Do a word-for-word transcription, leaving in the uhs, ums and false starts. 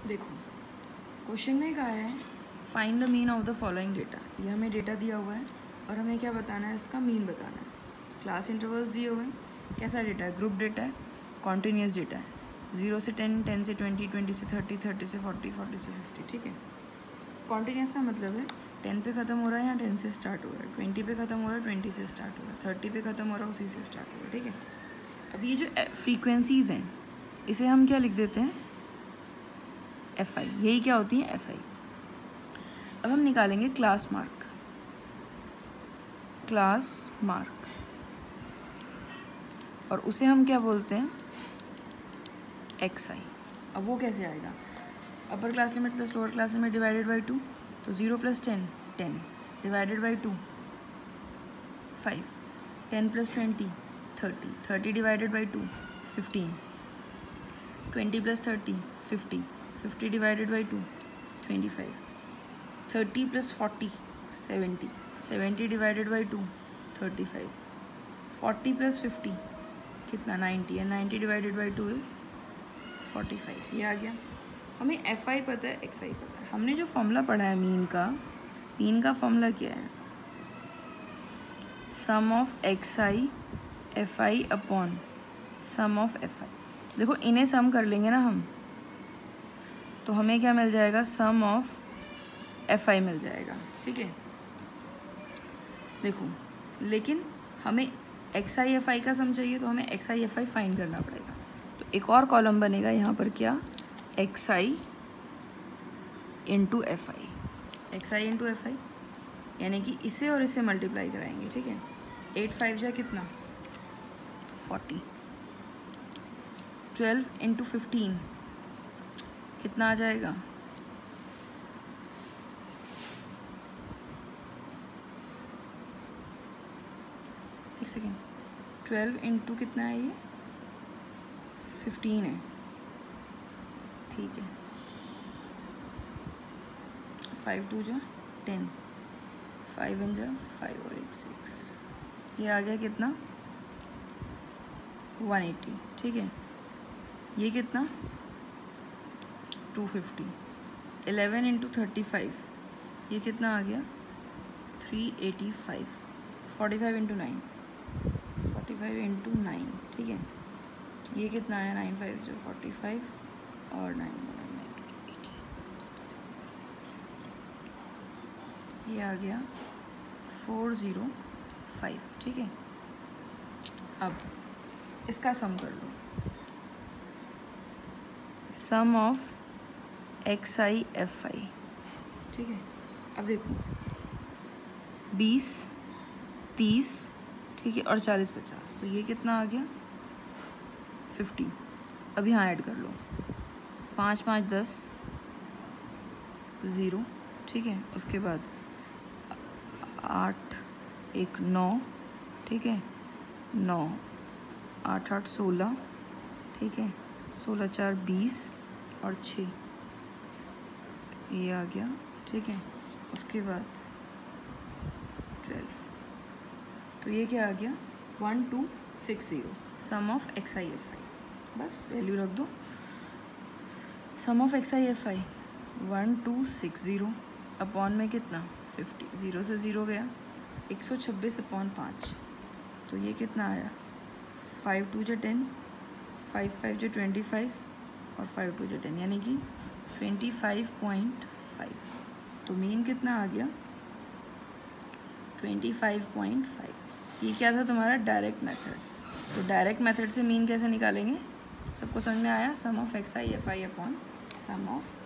देखो क्वेश्चन में कहा है find the mean of the following data. ये हमें डेटा दिया हुआ है और हमें क्या बताना है, इसका मीन बताना है। क्लास इंटरवल्स दिए हुए हैं, कैसा डेटा है, ग्रुप डेटा है, कॉन्टीन्यूस डेटा है, जीरो से टेन, टेन से ट्वेंटी, ट्वेंटी से थर्टी, थर्टी से फोर्टी, फोर्टी से फिफ्टी। ठीक है, कॉन्टीन्यूस का मतलब है टेन पे ख़त्म हो रहा है या टेन से स्टार्ट हो रहा है, ट्वेंटी पे ख़त्म हो रहा है, ट्वेंटी से स्टार्ट हो रहा है, थर्टी पे ख़त्म हो रहा है, उसी से स्टार्ट हो रहा है। ठीक है, अब ये जो फ्रीक्वेंसीज़ हैं इसे हम क्या लिख देते हैं, एफ आई। यही क्या होती है, एफ आई। अब हम निकालेंगे क्लास मार्क, क्लास मार्क, और उसे हम क्या बोलते हैं, एक्स आई। अब वो कैसे आएगा, upper class limit plus lower class limit divided by two, तो zero plus ten, ten divided by two, five, ten plus twenty, thirty, thirty divided by two, fifteen, twenty plus thirty, fifty, fifty divided by two, twenty five, thirty plus forty, seventy, seventy divided by two, thirty five, forty plus fifty कितना, ninety, and ninety divided by two is forty five. ये आ गया। हमें F I पता है, x आई पता है। हमने जो फॉर्मूला पढ़ा है मीन का, मीन का फॉर्मूला क्या है, sum of x i f i upon sum of f i. देखो इन्हें सम कर लेंगे ना हम, तो हमें क्या मिल जाएगा, सम ऑफ एफ आई मिल जाएगा। ठीक है, देखो लेकिन हमें एक्स आई एफ आई का सम चाहिए, तो हमें x i f i find करना पड़ेगा। तो एक और कॉलम बनेगा यहाँ पर, क्या, x i into f i, x i into f i, यानी कि इसे और इसे मल्टीप्लाई कराएंगे। ठीक है, एट फाइव जा कितना, फोर्टी, ट्वेल्व इंटू फिफ्टीन कितना आ जाएगा, एक सेकेंड, ट्वेल्व इंटू कितना है, ये फिफ्टीन है। ठीक है, फाइव टू जा टेन, फाइव इन जा फाइव और एट सिक्स, ये आ गया कितना, वन एटी। ठीक है, ये कितना, two fifty, eleven into thirty five, ये कितना आ गया, three eighty five, forty five into nine, forty five into nine. ठीक है, ये कितना आया, नाइन फाइव जो फोर्टी फाइव और नाइन नाइन नाइन एटी, ये आ गया फोर ज़ीरो फाइव। ठीक है, अब इसका सम कर लो, sum of x i f i. ठीक है, अब देखो बीस, तीस, ठीक है, और चालीस, पचास, तो ये कितना आ गया, फिफ्टी। अब यहाँ ऐड कर लो, पाँच पाँच दस, ज़ीरो। ठीक है, उसके बाद आठ एक नौ, ठीक है, नौ, आठ आठ सोलह, ठीक है, सोलह चार बीस और छः, ये आ गया। ठीक है, उसके बाद ट्वेल्व, तो ये क्या आ गया, one two six zero, sum of x i f i. बस वैल्यू रख दो, sum of x i f i one two six zero upon में कितना, फिफ्टी, ज़ीरो से ज़ीरो गया, एक सौ छब्बीस अपॉन पाँच, तो ये कितना आया, फाइव टू जो टेन, फाइव फाइव जो ट्वेंटी फाइव और फाइव टू जो टेन, यानी कि ट्वेंटी फाइव पॉइंट फाइव। तो मीन कितना आ गया, ट्वेंटी फाइव पॉइंट फाइव। ये क्या था तुम्हारा, डायरेक्ट मेथड। तो डायरेक्ट मेथड से मीन कैसे निकालेंगे, सबको समझ में आया, sum of x i f i upon sum of